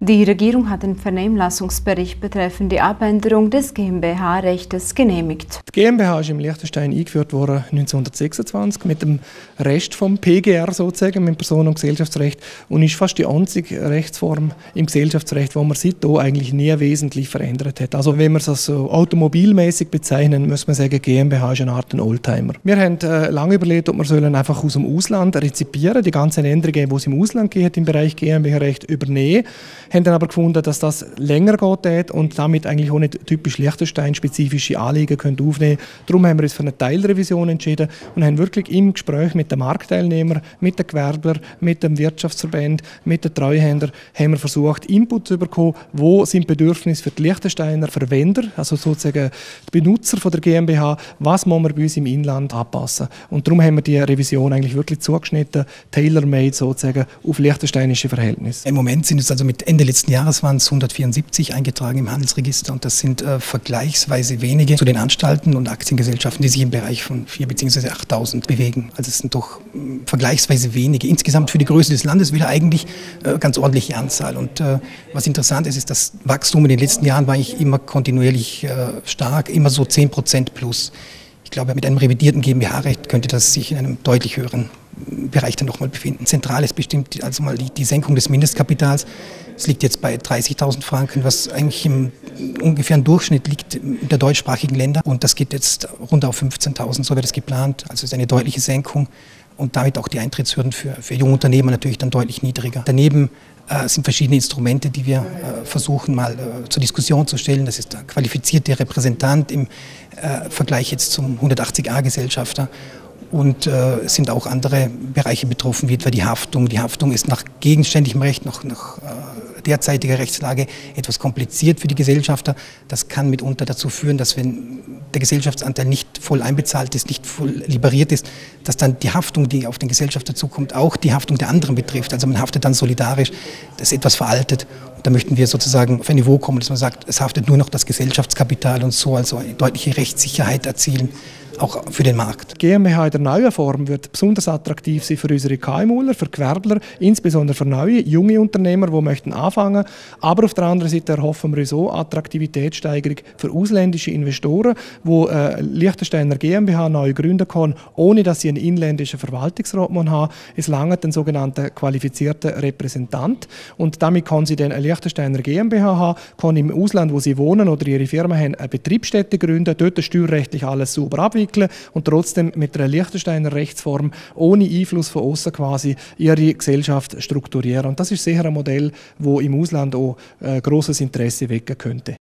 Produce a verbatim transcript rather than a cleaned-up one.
Die Regierung hat den Vernehmlassungsbericht betreffend die Abänderung des GmbH-Rechtes genehmigt. Die GmbH ist im Liechtenstein eingeführt worden neunzehnhundertsechsundzwanzig mit dem Rest vom P G R sozusagen, mit dem Personen- und Gesellschaftsrecht, und ist fast die einzige Rechtsform im Gesellschaftsrecht, wo man seitdem eigentlich nie wesentlich verändert hat. Also wenn wir es als so automobilmäßig bezeichnen, muss man sagen, GmbH ist eine Art ein Oldtimer. Wir haben äh, lange überlegt, ob wir sollen einfach aus dem Ausland rezipieren, die ganzen Änderungen, die es im Ausland geht, im Bereich GmbH-Recht übernehmen. Haben dann aber gefunden, dass das länger geht und damit eigentlich auch nicht typisch Liechtenstein-spezifische Anliegen können aufnehmen können. Darum haben wir uns für eine Teilrevision entschieden und haben wirklich im Gespräch mit den Marktteilnehmern, mit den Gewerblern, mit dem Wirtschaftsverband, mit den Treuhändern haben wir versucht, Input zu bekommen, wo sind Bedürfnisse für die Liechtensteiner Verwender, also sozusagen die Benutzer von der GmbH, was müssen wir bei uns im Inland anpassen. Und darum haben wir die Revision eigentlich wirklich zugeschnitten, tailor-made sozusagen auf liechtensteinische Verhältnisse. Im Moment sind es also mit Ende letzten Jahres waren es hundertvierundsiebzig eingetragen im Handelsregister, und das sind äh, vergleichsweise wenige zu den Anstalten und Aktiengesellschaften, die sich im Bereich von viertausend bzw. achttausend bewegen. Also es sind doch äh, vergleichsweise wenige. Insgesamt für die Größe des Landes wieder eigentlich äh, ganz ordentliche Anzahl. Und äh, was interessant ist, ist, das Wachstum in den letzten Jahren war eigentlich immer kontinuierlich äh, stark, immer so zehn Prozent plus. Ich glaube, mit einem revidierten GmbH-Recht könnte das sich in einem deutlich höheren Bereich dann nochmal befinden. Zentral ist bestimmt also mal die, die Senkung des Mindestkapitals. Es liegt jetzt bei dreißigtausend Franken, was eigentlich im ungefähr im Durchschnitt liegt der deutschsprachigen Länder. Und das geht jetzt runter auf fünfzehntausend, so wird es geplant. Also es ist eine deutliche Senkung und damit auch die Eintrittshürden für, für junge Unternehmer natürlich dann deutlich niedriger. Daneben äh, sind verschiedene Instrumente, die wir äh, versuchen mal äh, zur Diskussion zu stellen. Das ist der qualifizierte Repräsentant im äh, Vergleich jetzt zum hundertachtzig a Gesellschafter. Und äh, es sind auch andere Bereiche betroffen, wie etwa die Haftung. Die Haftung ist nach gegenständlichem Recht, nach, nach äh, derzeitiger Rechtslage etwas kompliziert für die Gesellschafter. Das kann mitunter dazu führen, dass wenn der Gesellschaftsanteil nicht voll einbezahlt ist, nicht voll liberiert ist, dass dann die Haftung, die auf den Gesellschafter zukommt, auch die Haftung der anderen betrifft. Also man haftet dann solidarisch. Das ist etwas veraltet. Und da möchten wir sozusagen auf ein Niveau kommen, dass man sagt, es haftet nur noch das Gesellschaftskapital und so also eine deutliche Rechtssicherheit erzielen, auch für den Markt. GmbH in der neuen Form wird besonders attraktiv sein für unsere KMUler, für Gewerbler, insbesondere für neue, junge Unternehmer, die möchten anfangen. Aber auf der anderen Seite erhoffen wir uns auch Attraktivitätssteigerung für ausländische Investoren, die äh, Liechtensteiner GmbH neu gründen können, ohne dass sie einen inländischen Verwaltungsrat haben. Es langt ein sogenannter qualifizierter Repräsentant und damit kann sie dann eine Liechtensteiner GmbH haben, kann im Ausland, wo sie wohnen oder ihre Firma haben, eine Betriebsstätte gründen, dort steuerrechtlich alles sauber abwickeln und trotzdem mit einer Liechtensteiner Rechtsform ohne Einfluss von außen quasi ihre Gesellschaft strukturieren. Und das ist sicher ein Modell, das im Ausland auch äh, grosses Interesse wecken könnte.